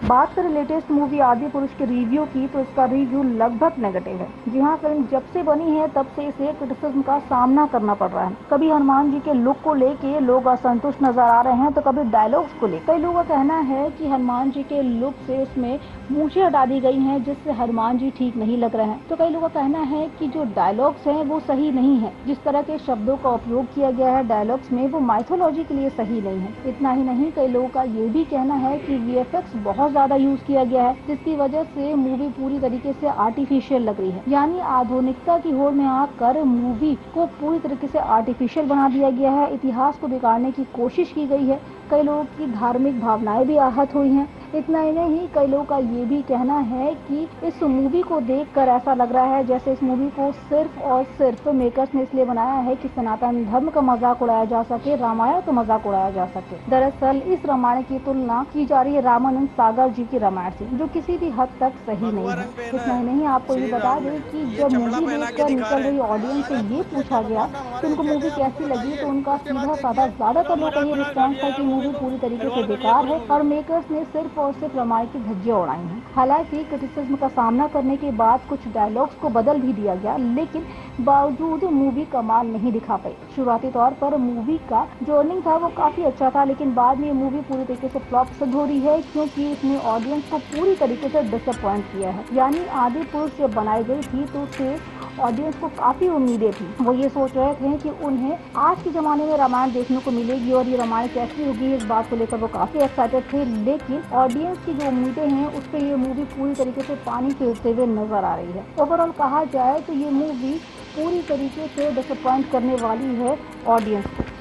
बात करें latest movie आदि पुरुष के रिव्यू की, तो इसका रिव्यू लगभग नेगेटिव है। जी हाँ, फिल्म जब से बनी है तब से इसे क्रिटिसिज्म का सामना करना पड़ रहा है। कभी हनुमान जी के लुक को लेके लोग असंतुष्ट नजर आ रहे हैं, तो कभी डायलॉग्स को लेकर। कई लोगों का कहना है कि हनुमान जी के लुक से इसमें मूछें हटा दी गई हैं, जिससे हनुमान जी ठीक नहीं लग रहे हैं। तो कई लोगों का कहना है कि जो डायलॉग्स हैं वो सही नहीं है, जिस तरह के शब्दों का उपयोग किया गया है डायलॉग्स में वो माइथोलॉजी के लिए सही नहीं है। इतना ही नहीं, कई लोगों का ये भी कहना है कि वीएफएक्स बहुत ज्यादा यूज किया गया है, जिसकी वजह से मूवी पूरी तरीके से आर्टिफिशियल लग रही है। यानी आधुनिकता की होड़ में आकर मूवी को पूरी तरीके से आर्टिफिशियल बना दिया गया है, इतिहास को बिगाड़ने की कोशिश की गई है। कई लोगों की धार्मिक भावनाएं भी आहत हुई हैं। इतना ही नहीं, कई लोगों का ये भी कहना है कि इस मूवी को देखकर ऐसा लग रहा है जैसे इस मूवी को सिर्फ और सिर्फ मेकर्स ने इसलिए बनाया है कि सनातन धर्म का मजाक उड़ाया जा सके, रामायण का मजाक उड़ाया जा सके। दरअसल इस रामायण की तुलना की जा रही है रामानंद सागर जी की रामायण से, जो किसी भी हद तक सही नहीं है। इतना ही नहीं, आपको ये बता दें कि जब मूवी देखकर निकल रही ऑडियंस से ये पूछा गया कि उनको मूवी कैसी लगी, तो उनका सीधा साधा ज्यादातर लोगों का ये रिस्पॉन्स था कि मूवी पूरी तरीके से बेकार है और मेकर्स ने सिर्फ और सिर्फ रामायण की धज्जियां उड़ाई हैं। हालांकि क्रिटिसिज्म का सामना करने के बाद कुछ डायलॉग्स को बदल भी दिया गया, लेकिन बावजूद मूवी कमाल नहीं दिखा पाई। शुरुआती तौर पर मूवी का जो अर्निंग था वो काफी अच्छा था, लेकिन बाद में मूवी पूरी तरीके से फ्लॉप सिद्ध हो रही है, क्योंकि इसने ऑडियंस को पूरी तरीके से डिसअपॉइंट किया है। यानी आदि पुरुष जब बनाई गई थी तो उससे ऑडियंस को काफी उम्मीदें थी। वो ये सोच रहे थे कि उन्हें आज के जमाने में रामायण देखने को मिलेगी और ये रामायण कैसी होगी, इस बात को लेकर वो काफी एक्साइटेड थे। लेकिन ऑडियंस की जो उम्मीदें हैं उस पर ये मूवी पूरी तरीके से पानी फेरते हुए नजर आ रही है। ओवरऑल कहा जाए तो ये मूवी पूरी तरीके से डिसअपॉइंट करने वाली है ऑडियंस को।